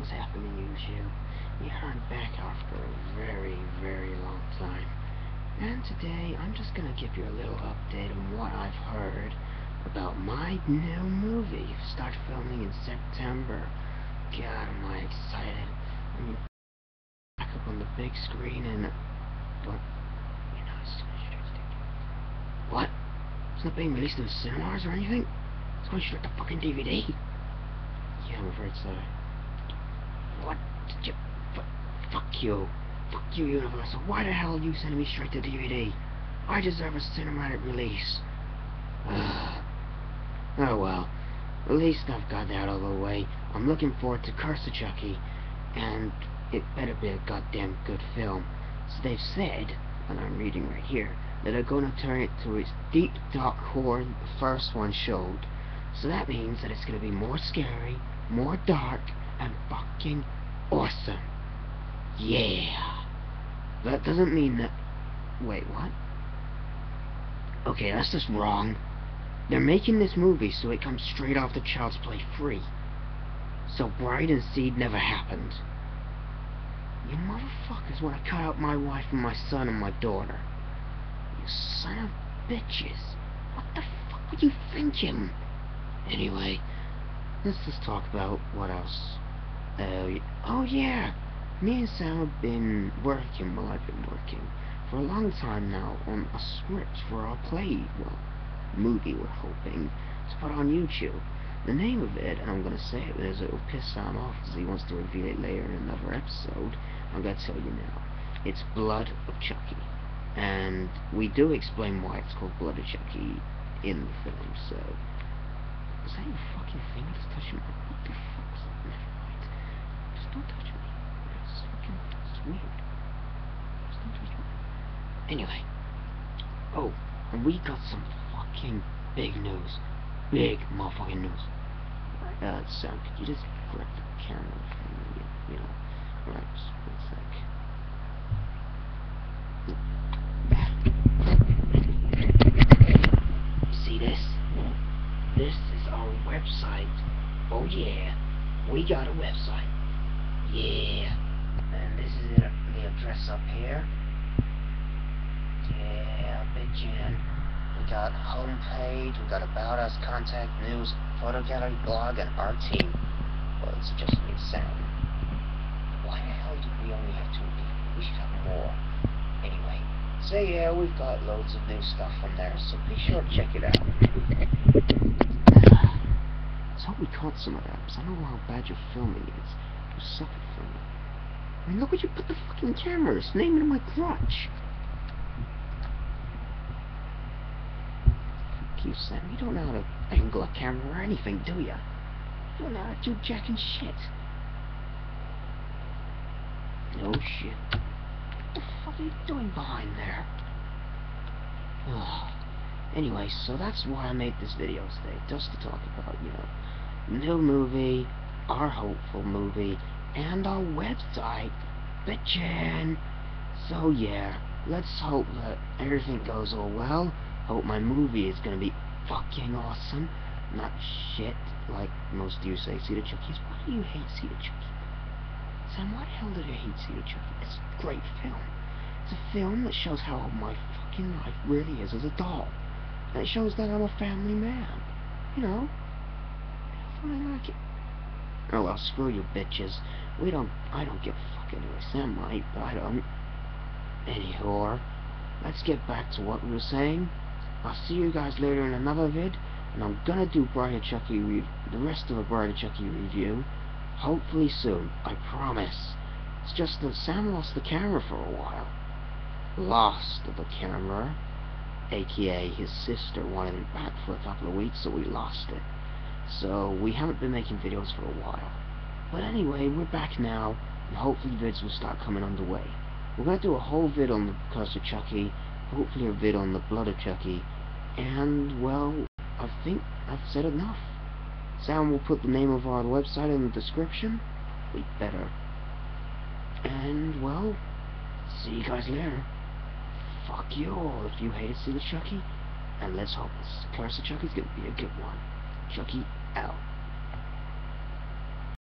What's happening, YouTube? Yeah, I'm back after a very, very long time. And today, I'm just gonna give you a little update on what I've heard about my new movie. Start filming in September. God, am I excited. I mean, back up on the big screen and... What? What? It's not being released in cinemas or anything? It's going straight to fucking DVD. Yeah, I'm afraid so. What did you... Fuck you. Fuck you, Universal. Why the hell are you sending me straight to DVD? I deserve a cinematic release. Oh well. At least I've got that out of the way. I'm looking forward to Curse of Chucky. And it better be a goddamn good film. So they've said, and I'm reading right here, that they're going to turn it to its deep dark core the first one showed. So that means that it's going to be more scary, more dark, and fucking awesome. Yeah. That doesn't mean that... Wait, what? Okay, that's just wrong. They're making this movie so it comes straight off the Child's Play free. So Bride and Seed never happened. You motherfuckers want to cut out my wife and my son and my daughter. You son of bitches. What the fuck were you thinking? Anyway, let's just talk about what else. Oh yeah, me and Sam have been working, well I've been working, for a long time now on a script for our movie we're hoping to put on YouTube. The name of it, and I'm going to say it because it will piss Sam off because he wants to reveal it later in another episode, I'm going to tell you now. It's Blood of Chucky. And we do explain why it's called Blood of Chucky in the film, so... Is that your fucking finger just touching my... What the fuck is that? Never mind. Just don't touch me. It's fucking... It's weird. Just don't touch me. Anyway. Oh, and we got some fucking big news. Big motherfucking news. Sam, could you just grab the camera from me? You know. Alright, just one sec. See this? This is our website. Oh yeah, we got a website. Yeah. And this is it, the address up here. Yeah, bitchin'. We got homepage, we got about us, contact, news, photo gallery, blog, and our team. Well, it's just me and Sam. Why the hell do we only have 2 people? We should have more. Anyway, so yeah, we've got loads of new stuff on there, so be sure to check it out. Let's hope we caught some of that, because I know how bad your filming is. You suck at filming. I mean, look where you put the fucking camera. It's naming my crotch. Fuck you, Sam. You don't know how to angle a camera or anything, do ya? You don't know how to do jack and shit. No shit. What the fuck are you doing behind there? Anyway, so that's why I made this video today, just to talk about, you know, new movie, our hopeful movie, and our website, bitchin'. So yeah, let's hope that everything goes all well. Hope my movie is gonna be fucking awesome, not shit like most of you say. Seed of Chucky. Why do you hate Seed of Chucky? Sam, why the hell did I hate Seed of Chucky? It's a great film. It's a film that shows how my fucking life really is as a doll. And it shows that I'm a family man. You know? I like it. Oh well, screw you bitches. I don't give a fuck anyway. Sam might, but I don't. Anyhow, let's get back to what we were saying. I'll see you guys later in another vid. And I'm gonna do Bride of Chucky the rest of the Bride of Chucky review. Hopefully soon. I promise. It's just that Sam lost the camera for a while. Lost the camera. AKA his sister wanted it back for a couple of weeks, so we lost it. So we haven't been making videos for a while. But anyway, we're back now, and hopefully vids will start coming underway. We're going to do a whole vid on the Curse of Chucky, hopefully a vid on the Blood of Chucky, and, well, I think I've said enough. Sam will put the name of our website in the description. We better. And, well, see you guys later. Fuck you all if you hated Seed of Chucky, and let's hope this Curse of Chucky's gonna be a good one. Chucky out.